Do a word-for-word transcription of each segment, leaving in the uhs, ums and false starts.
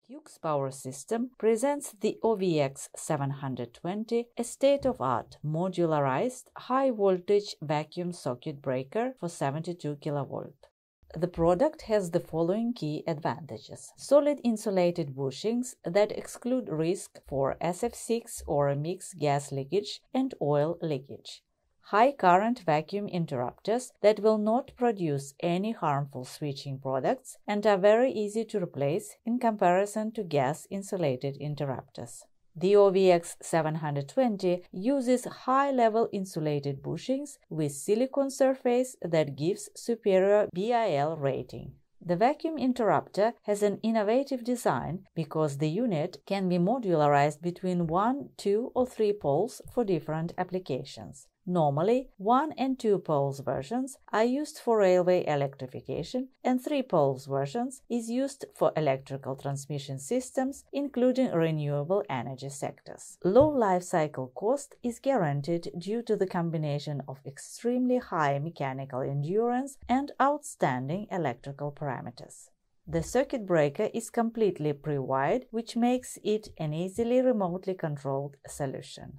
Hughes Power System presents the O V X seven hundred twenty, a state-of-art, modularized, high-voltage vacuum circuit breaker for seventy-two kilovolt. The product has the following key advantages: solid insulated bushings that exclude risk for S F six or mixed gas leakage and oil leakage. High current vacuum interrupters that will not produce any harmful switching products and are very easy to replace in comparison to gas-insulated interrupters. The O V X seven hundred twenty uses high-level insulated bushings with silicone surface that gives superior B I L rating. The vacuum interrupter has an innovative design because the unit can be modularized between one, two, or three poles for different applications. Normally, one and two poles versions are used for railway electrification, and three poles versions is used for electrical transmission systems, including renewable energy sectors. Low life cycle cost is guaranteed due to the combination of extremely high mechanical endurance and outstanding electrical parameters. The circuit breaker is completely pre-wired, which makes it an easily remotely controlled solution.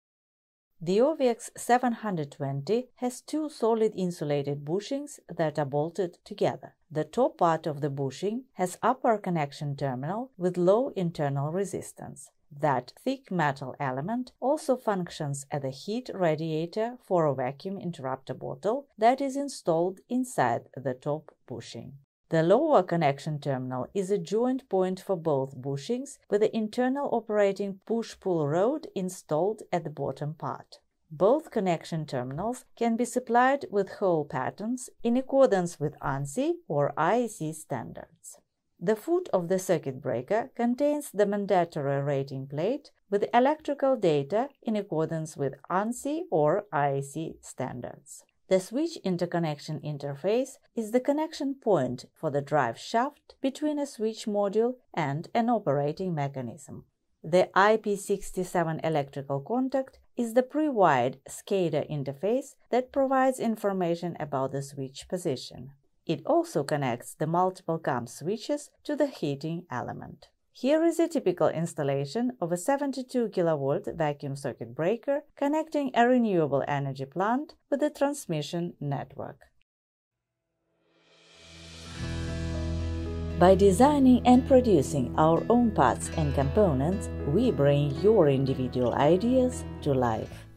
The O V X seven hundred twenty has two solid insulated bushings that are bolted together. The top part of the bushing has upper connection terminal with low internal resistance. That thick metal element also functions as a heat radiator for a vacuum interrupter bottle that is installed inside the top bushing. The lower connection terminal is a joint point for both bushings with the internal operating push-pull rod installed at the bottom part. Both connection terminals can be supplied with hole patterns in accordance with ANSI or I E C standards. The foot of the circuit breaker contains the mandatory rating plate with electrical data in accordance with ANSI or I E C standards. The switch interconnection interface is the connection point for the drive shaft between a switch module and an operating mechanism. The I P sixty-seven electrical contact is the pre-wired SCADA interface that provides information about the switch position. It also connects the multiple C A M switches to the heating element. Here is a typical installation of a seventy-two kilovolt vacuum circuit breaker connecting a renewable energy plant with the transmission network. By designing and producing our own parts and components, we bring your individual ideas to life.